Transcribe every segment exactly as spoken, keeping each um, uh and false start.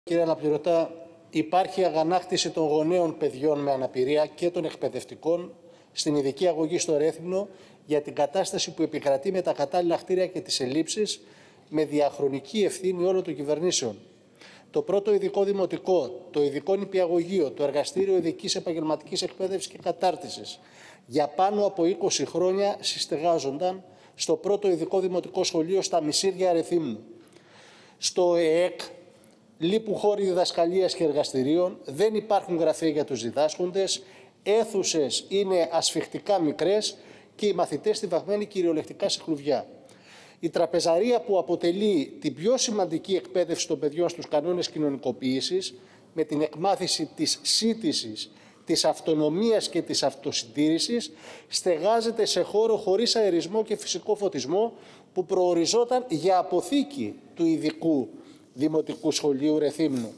Κύριε Αναπληρωτά, υπάρχει αγανάκτηση των γονέων παιδιών με αναπηρία και των εκπαιδευτικών στην ειδική αγωγή στο Ρέθυμνο για την κατάσταση που επικρατεί με τα κατάλληλα κτίρια και τις ελλείψεις, με διαχρονική ευθύνη όλων των κυβερνήσεων. Το πρώτο ειδικό δημοτικό, το ειδικό νηπιαγωγείο, το εργαστήριο ειδικής επαγγελματικής εκπαίδευσης και κατάρτισης για πάνω από είκοσι χρόνια συστεγάζονταν στο πρώτο ειδικό δημοτικό σχολείο στα Μισήρια Ρεθύμνου. Στο ΕΕΚ λείπουν χώροι διδασκαλίας και εργαστηρίων, δεν υπάρχουν γραφεία για τους διδάσκοντες, αίθουσες είναι ασφιχτικά μικρές και οι μαθητές στιβαγμένοι κυριολεκτικά σε κλουβιά. Η τραπεζαρία που αποτελεί την πιο σημαντική εκπαίδευση των παιδιών στους κανόνες κοινωνικοποίησης, με την εκμάθηση της σύντησης, της αυτονομίας και της αυτοσυντήρησης, στεγάζεται σε χώρο χωρίς αερισμό και φυσικό φωτισμό που προοριζόταν για αποθήκη του ειδικού Δημοτικού Σχολείου Ρεθύμνου.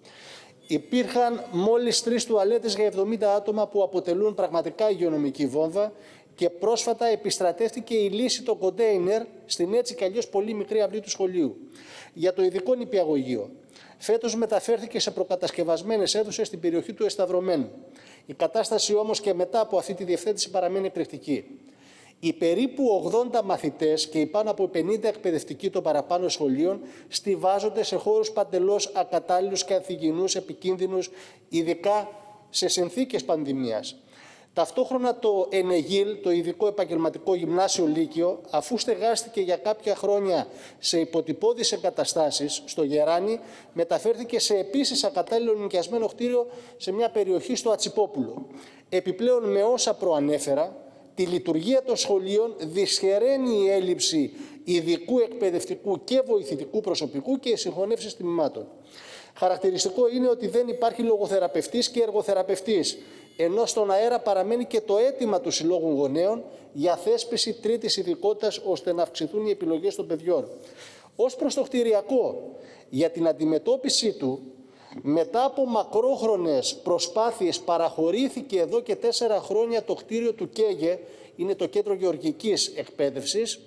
Υπήρχαν μόλις τρεις τουαλέτες για εβδομήντα άτομα που αποτελούν πραγματικά υγειονομική βόμβα και πρόσφατα επιστρατεύτηκε η λύση των κοντέινερ στην έτσι κι αλλιώς πολύ μικρή αυλή του σχολείου. Για το ειδικό νηπιαγωγείο, φέτος μεταφέρθηκε σε προκατασκευασμένες αίθουσες στην περιοχή του Εσταυρωμένου. Η κατάσταση όμως και μετά από αυτή τη διευθέτηση παραμένει εκρηκτική. Οι περίπου ογδόντα μαθητές και οι πάνω από πενήντα εκπαιδευτικοί των παραπάνω σχολείων στιβάζονται σε χώρους παντελώς ακατάλληλους και ανθυγιεινούς, επικίνδυνους, ειδικά σε συνθήκες πανδημίας. Ταυτόχρονα το ΕΝΕΓΙΛ, το Ειδικό Επαγγελματικό Γυμνάσιο Λύκειο, αφού στεγάστηκε για κάποια χρόνια σε υποτυπώδεις εγκαταστάσεις στο Γεράνι, μεταφέρθηκε σε επίσης ακατάλληλο νοικιασμένο κτίριο σε μια περιοχή στο Ατσιπόπουλο. Επιπλέον, με όσα προανέφερα, τη λειτουργία των σχολείων δυσχεραίνει η έλλειψη ειδικού εκπαιδευτικού και βοηθητικού προσωπικού και οι συγχωνεύσεις τμήματων. Χαρακτηριστικό είναι ότι δεν υπάρχει λογοθεραπευτής και εργοθεραπευτής, ενώ στον αέρα παραμένει και το αίτημα του Συλλόγου Γονέων για θέσπιση τρίτης ειδικότητας ώστε να αυξηθούν οι επιλογές των παιδιών. Ως προς το κτηριακό, για την αντιμετώπιση του, μετά από μακρόχρονες προσπάθειες παραχωρήθηκε εδώ και τέσσερα χρόνια το κτίριο του ΚΕΓΕ, είναι το Κέντρο Γεωργικής Εκπαίδευσης,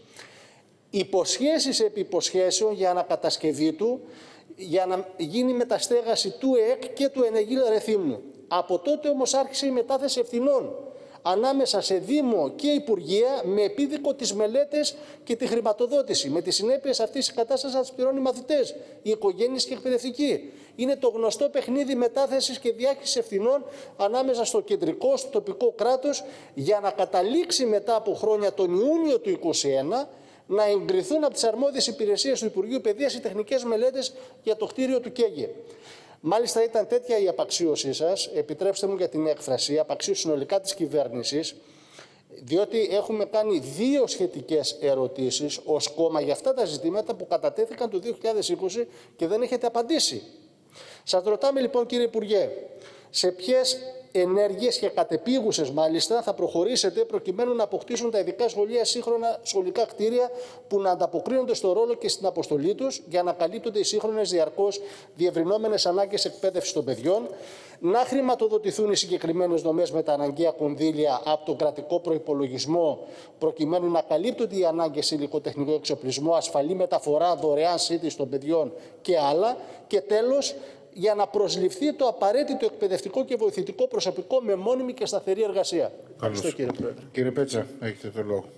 υποσχέσεις επί υποσχέσεων για ανακατασκευή του, για να γίνει μεταστέγαση του ΕΕΚ και του ΕΝΕΓΙΛ Ρεθύμνου. Από τότε όμως άρχισε η μετάθεση ευθυνών ανάμεσα σε Δήμο και Υπουργεία με επίδικο τις μελέτες και τη χρηματοδότηση. Με τις συνέπειες αυτής της κατάστασης θα τις πληρώνουν οι μαθητές, οι οικογένειες και οι εκπαιδευτικοί. Είναι το γνωστό παιχνίδι μετάθεσης και διάχυσης ευθυνών ανάμεσα στο κεντρικό, στο τοπικό κράτος, για να καταλήξει μετά από χρόνια τον Ιούνιο του είκοσι ένα να εγκριθούν από τις αρμόδιες υπηρεσίες του Υπουργείου Παιδείας οι τεχνικές μελέτες για το κτίριο του ΚΕΓΕ. Μάλιστα ήταν τέτοια η απαξίωσή σας, επιτρέψτε μου για την έκφραση, η απαξίωση συνολικά της κυβέρνησης, διότι έχουμε κάνει δύο σχετικές ερωτήσεις ως κόμμα για αυτά τα ζητήματα που κατατέθηκαν το δύο χιλιάδες είκοσι και δεν έχετε απαντήσει. Σας ρωτάμε λοιπόν, κύριε Υπουργέ, σε ποιες ενέργειες και κατεπίγουσες μάλιστα θα προχωρήσετε προκειμένου να αποκτήσουν τα ειδικά σχολεία σύγχρονα σχολικά κτίρια που να ανταποκρίνονται στο ρόλο και στην αποστολή τους για να καλύπτονται οι σύγχρονες διαρκώς διευρυνόμενες ανάγκες εκπαίδευσης των παιδιών, να χρηματοδοτηθούν οι συγκεκριμένες δομές με τα αναγκαία κονδύλια από τον κρατικό προϋπολογισμό προκειμένου να καλύπτονται οι ανάγκες σε υλικοτεχνικό εξοπλισμό, ασφαλή μεταφορά, δωρεάν σύντηση των παιδιών και άλλα. Και τέλος, για να προσληφθεί το απαραίτητο εκπαιδευτικό και βοηθητικό προσωπικό με μόνιμη και σταθερή εργασία. Ευχαριστώ, κύριε Πρόεδρε. Κύριε Πέτσα, έχετε το λόγο.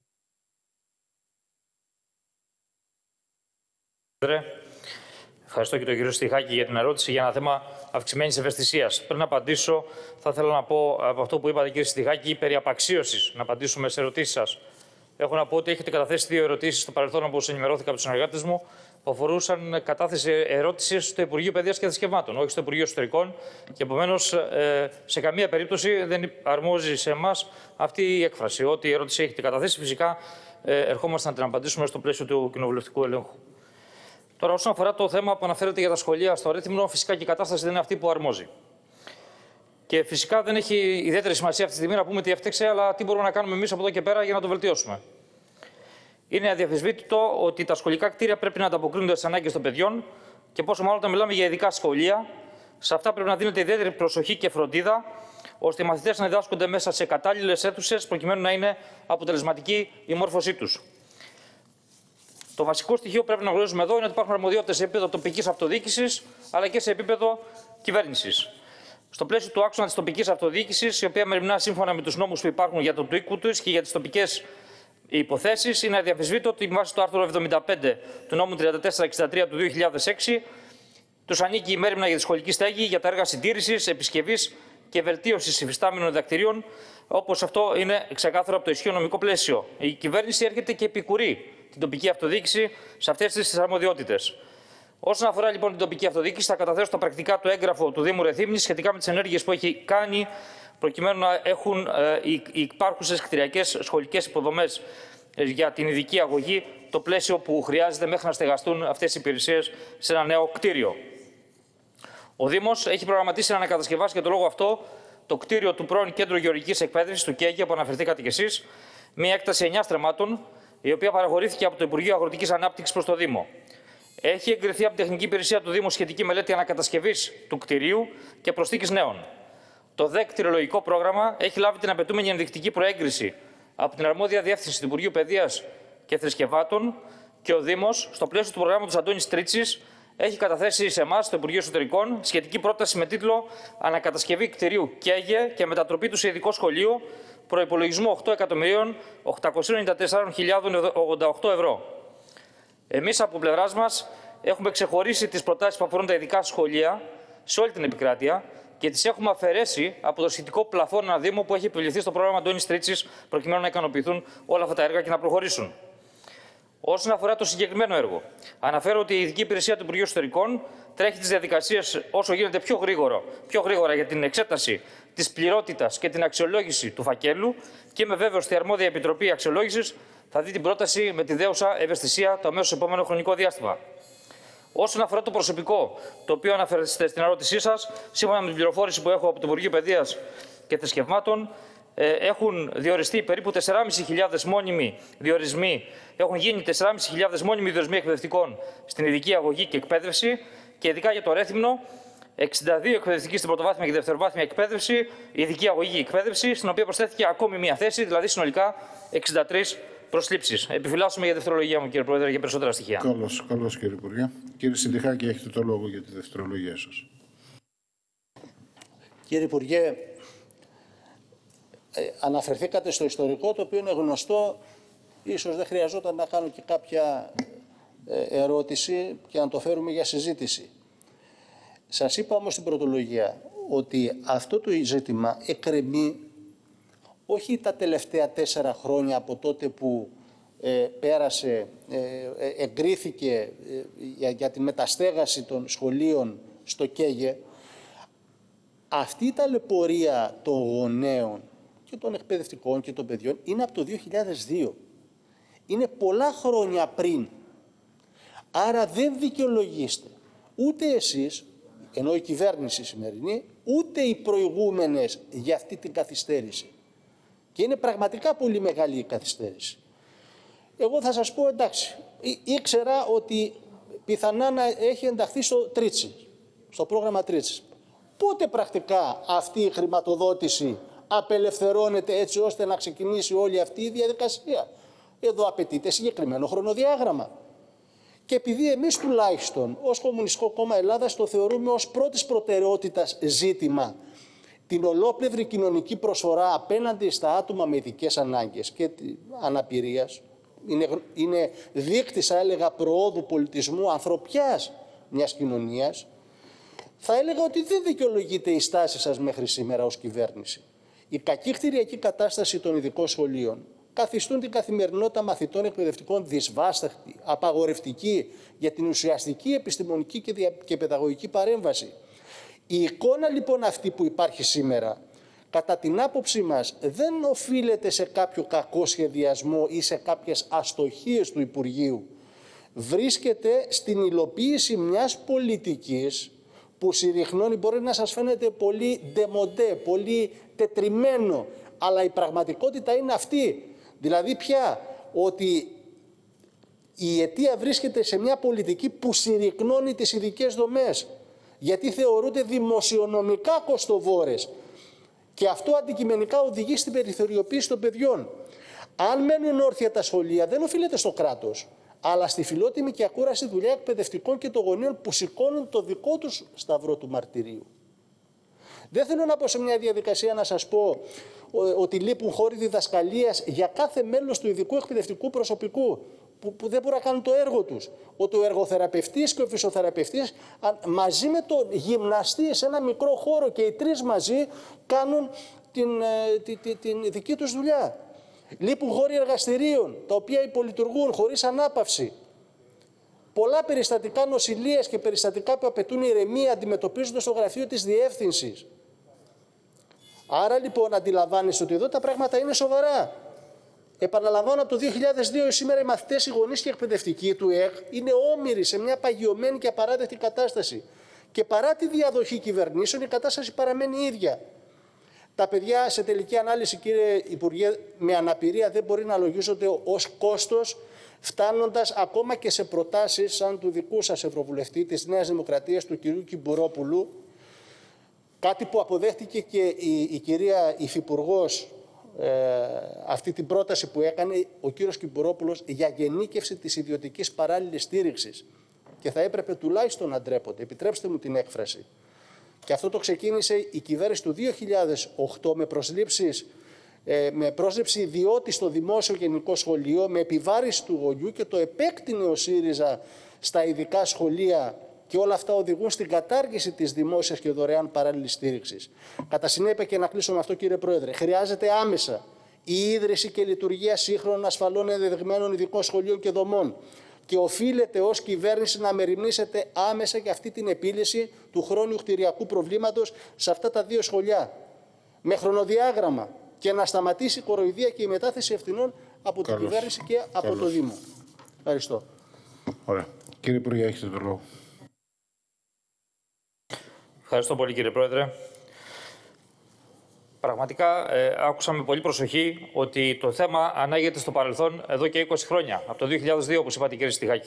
Ευχαριστώ και τον κύριο Στιχάκη για την ερώτηση για ένα θέμα αυξημένης ευαισθησίας. Πριν απαντήσω, θα ήθελα να πω από αυτό που είπατε, κύριε Στιχάκη, περί απαξίωσης, να απαντήσουμε σε ερωτήσεις σας. Έχω να πω ότι έχετε καταθέσει δύο ερωτήσεις στο παρελθόν, όπως ενημερώθηκα από τους συνεργάτες μου, που αφορούσαν κατάθεση ερώτηση στο Υπουργείο Παιδείας και Θρησκευμάτων, όχι στο Υπουργείο Εσωτερικών. Και επομένως, σε καμία περίπτωση δεν αρμόζει σε εμάς αυτή η έκφραση. Ό,τι η ερώτηση έχετε καταθέσει, φυσικά ερχόμαστε να την απαντήσουμε στο πλαίσιο του κοινοβουλευτικού ελέγχου. Τώρα, όσον αφορά το θέμα που αναφέρεται για τα σχολεία στο Ρέθυμνο, φυσικά και η κατάσταση δεν είναι αυτή που αρμόζει. Και φυσικά δεν έχει ιδιαίτερη σημασία αυτή τη στιγμή να πούμε τι έφταξε, αλλά τι μπορούμε να κάνουμε εμείς από εδώ και πέρα για να το βελτιώσουμε. Είναι αδιαφεσβήτητο ότι τα σχολικά κτίρια πρέπει να ανταποκρίνονται στις ανάγκες των παιδιών και πόσο μάλλον όταν μιλάμε για ειδικά σχολεία, σε αυτά πρέπει να δίνεται ιδιαίτερη προσοχή και φροντίδα, ώστε οι μαθητές να διδάσκονται μέσα σε κατάλληλες αίθουσες προκειμένου να είναι αποτελεσματική η μόρφωσή τους. Το βασικό στοιχείο που πρέπει να γνωρίζουμε εδώ είναι ότι υπάρχουν αρμοδιότητες σε επίπεδο τοπικής αυτοδιοίκησης αλλά και σε επίπεδο κυβέρνησης. Στο πλαίσιο του άξονα της τοπικής αυτοδιοίκησης, η οποία μεριμνά σύμφωνα με τους νόμους που υπάρχουν για τον οίκο τους και για τις τοπικές υποθέσεις, είναι αδιαφεσβήτητο ότι με βάση το άρθρο εβδομήντα πέντε του νόμου τριάντα τέσσερα εξήντα τρία του δύο χιλιάδες έξι τους ανήκει η μέριμνα για τη σχολική στέγη, για τα έργα συντήρησης, επισκευής και βελτίωσης υφιστάμενων διδακτηρίων, όπως αυτό είναι ξεκάθαρο από το ισχύον νομικό πλαίσιο. Η κυβέρνηση έρχεται και επικουρεί την τοπική αυτοδιοίκηση σε αυτές τις αρμοδιότητες. Όσον αφορά λοιπόν την τοπική αυτοδιοίκηση, θα καταθέσω τα πρακτικά του έγγραφο του Δήμου Ρεθύμνης σχετικά με τις ενέργειες που έχει κάνει, προκειμένου να έχουν ε, οι, οι υπάρχουσες κτηριακές σχολικές υποδομές ε, για την ειδική αγωγή το πλαίσιο που χρειάζεται μέχρι να στεγαστούν αυτές οι υπηρεσίες σε ένα νέο κτίριο. Ο Δήμος έχει προγραμματίσει να ανακατασκευάσει για τον λόγο αυτό το κτίριο του πρώην Κέντρου Γεωργικής Εκπαίδευσης του ΚΕΓΕ, που αναφερθήκατε κι εσείς, μια έκταση εννιά στρεμμάτων, η οποία παραχωρήθηκε από το Υπουργείο Αγροτικής Ανάπτυξης προς το Δήμο. Έχει εγκριθεί από την Τεχνική Υπηρεσία του Δήμου σχετική μελέτη ανακατασκευής του κτηρίου και προσθήκης νέων. Το ΔΕΚ κτηρολογικό πρόγραμμα έχει λάβει την απαιτούμενη ενδεικτική προέγκριση από την αρμόδια διεύθυνση του Υπουργείου Παιδείας και Θρησκευμάτων και ο Δήμος, στο πλαίσιο του προγράμματος Αντώνης Τρίτσης, έχει καταθέσει σε εμάς, στο Υπουργείο Εσωτερικών, σχετική πρόταση με τίτλο Ανακατασκευή κτηρίου ΚΕΓΕ και μετατροπή του σε ειδικό σχολείο, προϋπολογισμού οκτώ εκατομμυρίων οκτακόσιες ενενήντα τέσσερις χιλιάδες ογδόντα οκτώ ευρώ. Εμείς από πλευράς μας έχουμε ξεχωρίσει τις προτάσεις που αφορούν τα ειδικά σχολεία σε όλη την επικράτεια και τις έχουμε αφαιρέσει από το σχετικό πλαφόν ένα Δήμο που έχει επιβληθεί στο πρόγραμμα Αντώνης Τρίτσης, προκειμένου να ικανοποιηθούν όλα αυτά τα έργα και να προχωρήσουν. Όσον αφορά το συγκεκριμένο έργο, αναφέρω ότι η Ειδική Υπηρεσία του Υπουργείου Εσωτερικών τρέχει τις διαδικασίες όσο γίνεται πιο γρήγορα, πιο γρήγορα για την εξέταση της πληρότητας και την αξιολόγηση του φακέλου και είμαι βέβαιος ότι η αρμόδια Επιτροπή Αξιολόγησης θα δει την πρόταση με τη δέουσα ευαισθησία το αμέσως επόμενο χρονικό διάστημα. Όσον αφορά το προσωπικό, το οποίο αναφέρεστε στην ερώτησή σας, σύμφωνα με την πληροφόρηση που έχω από το Υπουργείο Παιδείας και Θρησκευμάτων, έχουν διοριστεί περίπου τέσσερις χιλιάδες πεντακόσιοι μόνιμοι διορισμοί, έχουν γίνει τέσσερις χιλιάδες πεντακόσιοι μόνιμοι διορισμοί εκπαιδευτικών στην ειδική αγωγή και εκπαίδευση και ειδικά για το Ρέθυμνο, εξήντα δύο εκπαιδευτικοί στην πρωτοβάθμια και δευτεροβάθμια εκπαίδευση, ειδική αγωγή και εκπαίδευση, στην οποία προσθέθηκε ακόμη μία θέση, δηλαδή συνολικά εξήντα τρεις προσλήψεις. Επιφυλάσσουμε για δευτερολογία μου, κύριε Πρόεδρε, για περισσότερα στοιχεία. Καλώς, καλώς κύριε Υπουργέ. Κύριε Συντιχάκη, έχετε το λόγο για τη δευτερολογία σας. Κύριε Υπουργέ, ε, αναφερθήκατε στο ιστορικό, το οποίο είναι γνωστό. Ίσως δεν χρειαζόταν να κάνω και κάποια ε, ερώτηση και να το φέρουμε για συζήτηση. Σας είπα όμως στην πρωτολογία ότι αυτό το ζήτημα εκκρεμεί όχι τα τελευταία τέσσερα χρόνια από τότε που ε, πέρασε, ε, εγκρίθηκε ε, για, για τη μεταστέγαση των σχολείων στο ΚΕΓΕ. Αυτή η ταλαιπωρία των γονέων και των εκπαιδευτικών και των παιδιών είναι από το δύο χιλιάδες δύο. Είναι πολλά χρόνια πριν. Άρα δεν δικαιολογείστε ούτε εσείς, ενώ η κυβέρνηση σημερινή, ούτε οι προηγούμενες για αυτή την καθυστέρηση. Και είναι πραγματικά πολύ μεγάλη η καθυστέρηση. Εγώ θα σας πω, εντάξει, ήξερα ότι πιθανά να έχει ενταχθεί στο Τρίτσι, στο πρόγραμμα Τρίτσι. Πότε πρακτικά αυτή η χρηματοδότηση απελευθερώνεται έτσι ώστε να ξεκινήσει όλη αυτή η διαδικασία? Εδώ απαιτείται συγκεκριμένο χρονοδιάγραμμα. Και επειδή εμείς τουλάχιστον ως Κομμουνιστικό Κόμμα Ελλάδας το θεωρούμε ως πρώτης προτεραιότητας ζήτημα την ολόπλευρη κοινωνική προσφορά απέναντι στα άτομα με ειδικές ανάγκες και αναπηρίας, είναι, είναι δείκτης, θα έλεγα, προόδου πολιτισμού, ανθρωπιάς μιας κοινωνίας, θα έλεγα ότι δεν δικαιολογείται η στάση σας μέχρι σήμερα ως κυβέρνηση. Η κακή κτηριακή κατάσταση των ειδικών σχολείων καθιστούν την καθημερινότητα μαθητών εκπαιδευτικών δυσβάσταχτη, απαγορευτική για την ουσιαστική επιστημονική και, δια... και παιδαγωγική παρέμβαση. Η εικόνα λοιπόν αυτή που υπάρχει σήμερα, κατά την άποψή μας, δεν οφείλεται σε κάποιο κακό σχεδιασμό ή σε κάποιες αστοχίες του Υπουργείου. Βρίσκεται στην υλοποίηση μιας πολιτικής που συρρυκνώνει, μπορεί να σας φαίνεται πολύ ντεμοντέ, πολύ τετριμένο, αλλά η πραγματικότητα είναι αυτή. Δηλαδή πια ότι η αιτία βρίσκεται σε μια πολιτική που συρρυκνώνει τις ειδικές δομές, γιατί θεωρούνται δημοσιονομικά κοστοβόρες και αυτό αντικειμενικά οδηγεί στην περιθωριοποίηση των παιδιών. Αν μένουν όρθια τα σχολεία δεν οφείλεται στο κράτος, αλλά στη φιλότιμη και ακούραστη δουλειά εκπαιδευτικών και των γονείων που σηκώνουν το δικό τους σταυρό του μαρτυρίου. Δεν θέλω να πω σε μια διαδικασία να σας πω ότι λείπουν χώροι διδασκαλίας για κάθε μέλος του ειδικού εκπαιδευτικού προσωπικού που, που δεν μπορούν να κάνουν το έργο τους. Ότι ο εργοθεραπευτής και ο φυσιοθεραπευτής μαζί με τον γυμναστή σε ένα μικρό χώρο και οι τρεις μαζί κάνουν την, την, την, την δική τους δουλειά. Λείπουν χώροι εργαστηρίων, τα οποία υπολειτουργούν χωρίς ανάπαυση. Πολλά περιστατικά νοσηλείας και περιστατικά που απαιτούν ηρεμία αντιμετωπίζονται στο γραφείο της διεύθυνσης. Άρα λοιπόν αντιλαμβάνεστε ότι εδώ τα πράγματα είναι σοβαρά. Επαναλαμβάνω, από το δύο χιλιάδες δύο σήμερα οι μαθητές, οι γονείς και οι εκπαιδευτικοί του ΕΚ είναι όμοιροι σε μια παγιωμένη και απαράδεκτη κατάσταση. Και παρά τη διαδοχή κυβερνήσεων η κατάσταση παραμένει ίδια. Τα παιδιά σε τελική ανάλυση, κύριε Υπουργέ, με αναπηρία δεν μπορεί να λογίζονται ως κόστος, φτάνοντας ακόμα και σε προτάσεις σαν του δικού σας Ευρωβουλευτή της Νέας Δημοκρατίας, του κυρίου Κυμπουρόπουλου, κάτι που αποδέχτηκε και η, η κυρία Υφυπουργός, ε, αυτή την πρόταση που έκανε ο κύριος Κυμπουρόπουλος για γενίκευση της ιδιωτικής παράλληλης στήριξης. Και θα έπρεπε τουλάχιστον να ντρέπονται, επιτρέψτε μου την έκφραση. Και αυτό το ξεκίνησε η κυβέρνηση του δύο χιλιάδες οκτώ με προσλήψεις, ε, με πρόσληψη ιδιώτη στο δημόσιο γενικό σχολείο, με επιβάρηση του γονιού, και το επέκτηνε ο ΣΥΡΙΖΑ στα ειδικά σχολεία, και όλα αυτά οδηγούν στην κατάργηση της δημόσιας και δωρεάν παράλληλης στήριξης. Κατά συνέπεια, και να κλείσω με αυτό, κύριε Πρόεδρε, χρειάζεται άμεσα η ίδρυση και λειτουργία σύγχρονων ασφαλών ενδεδειγμένων ειδικών σχολείων και δομών. Και οφείλετε ως κυβέρνηση να μεριμνήσετε άμεσα για αυτή την επίλυση του χρόνιου κτηριακού προβλήματος σε αυτά τα δύο σχολιά. Με χρονοδιάγραμμα, και να σταματήσει η κοροϊδία και η μετάθεση ευθυνών από Καλώς. την κυβέρνηση και από Καλώς. το Δήμο. Ευχαριστώ. Ωραία. Κύριε Υπουργέ, έχετε το λόγο. Ευχαριστώ πολύ, κύριε Πρόεδρε. Πραγματικά ε, άκουσα με πολύ προσοχή ότι το θέμα ανάγεται στο παρελθόν εδώ και είκοσι χρόνια, από το δύο χιλιάδες δύο, όπως είπατε, κύριε Στιχάκη.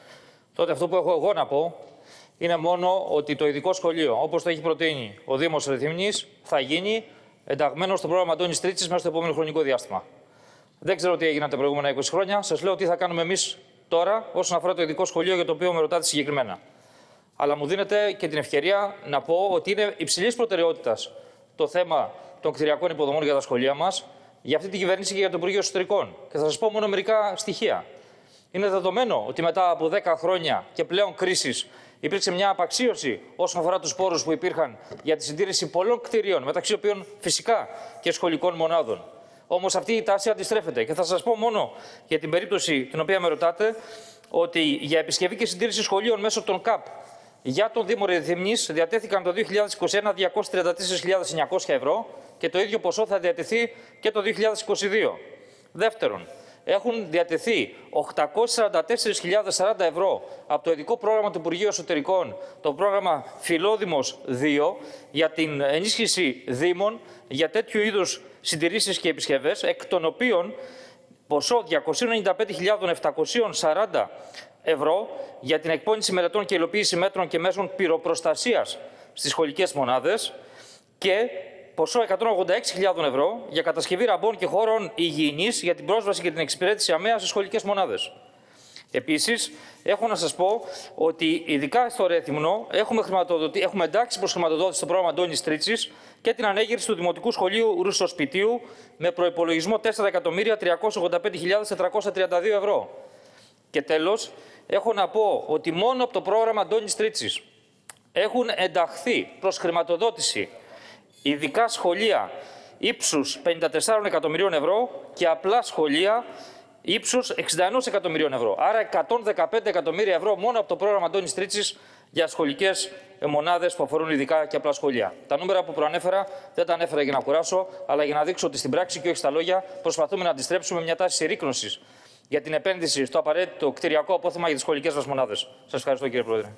Τότε αυτό που έχω εγώ να πω είναι μόνο ότι το ειδικό σχολείο, όπως το έχει προτείνει ο Δήμος Ρεθύμνης, θα γίνει ενταγμένο στο πρόγραμμα Αντώνης Τρίτσης μέσα στο επόμενο χρονικό διάστημα. Δεν ξέρω τι έγιναν τα προηγούμενα είκοσι χρόνια. Σας λέω τι θα κάνουμε εμείς τώρα όσον αφορά το ειδικό σχολείο για το οποίο με ρωτάτε συγκεκριμένα. Αλλά μου δίνετε και την ευκαιρία να πω ότι είναι υψηλής προτεραιότητας το θέμα των κτηριακών υποδομών για τα σχολεία μας, για αυτή την κυβέρνηση και για το Υπουργείο Εσωτερικών. Και θα σας πω μόνο μερικά στοιχεία. Είναι δεδομένο ότι μετά από δέκα χρόνια και πλέον κρίσης υπήρξε μια απαξίωση όσον αφορά τους πόρους που υπήρχαν για τη συντήρηση πολλών κτηρίων, μεταξύ οποίων φυσικά και σχολικών μονάδων. Όμως αυτή η τάση αντιστρέφεται. Και θα σας πω μόνο για την περίπτωση την οποία με ρωτάτε, ότι για επισκευή και συντήρηση σχολείων μέσω των ΚΑΠ για τον Δήμο Ρεθύμνης διατέθηκαν το δύο χιλιάδες είκοσι ένα διακόσιες τριάντα τέσσερις χιλιάδες εννιακόσια ευρώ και το ίδιο ποσό θα διατεθεί και το δύο χιλιάδες είκοσι δύο. Δεύτερον, έχουν διατεθεί οκτακόσιες σαράντα τέσσερις χιλιάδες σαράντα ευρώ από το ειδικό πρόγραμμα του Υπουργείου Εσωτερικών, το πρόγραμμα Φιλόδημος δύο, για την ενίσχυση δήμων για τέτοιου είδους συντηρήσεις και επισκευές, εκ των οποίων ποσό διακόσιες ενενήντα πέντε χιλιάδες επτακόσιες σαράντα ευρώ για την εκπόνηση μελετών και υλοποίηση μέτρων και μέσων πυροπροστασίας στις σχολικές μονάδες και ποσό εκατόν ογδόντα έξι χιλιάδες ευρώ για κατασκευή ραμπών και χώρων υγιεινής για την πρόσβαση και την εξυπηρέτηση αμαία στις σχολικές μονάδες. Επίσης, έχω να σας πω ότι ειδικά στο Ρέθυμνο έχουμε, έχουμε εντάξει προς χρηματοδότηση στο πρόγραμμα Αντώνης Τρίτσης και την ανέγερση του Δημοτικού Σχολείου Ρουσοσπιτίου με προϋπολογισμό τέσσερα εκατομμύρια τριακόσιες ογδόντα πέντε χιλιάδες τετρακόσια τριάντα δύο ευρώ. Και τέλος, έχω να πω ότι μόνο από το πρόγραμμα Αντώνης Τρίτσης έχουν ενταχθεί προς χρηματοδότηση ειδικά σχολεία ύψους πενήντα τεσσάρων εκατομμυρίων ευρώ και απλά σχολεία ύψους εξήντα ενός εκατομμυρίων ευρώ. Άρα εκατόν δεκαπέντε εκατομμύρια ευρώ μόνο από το πρόγραμμα Αντώνης Τρίτσης για σχολικές μονάδες που αφορούν ειδικά και απλά σχολεία. Τα νούμερα που προανέφερα δεν τα ανέφερα για να κουράσω, αλλά για να δείξω ότι στην πράξη και όχι στα λόγια προσπαθούμε να αντιστρέψουμε μια τάση συρρίκνωσης για την επένδυση στο απαραίτητο κτηριακό απόθεμα για τις σχολικές μας μονάδες. Σας ευχαριστώ, κύριε Πρόεδρε.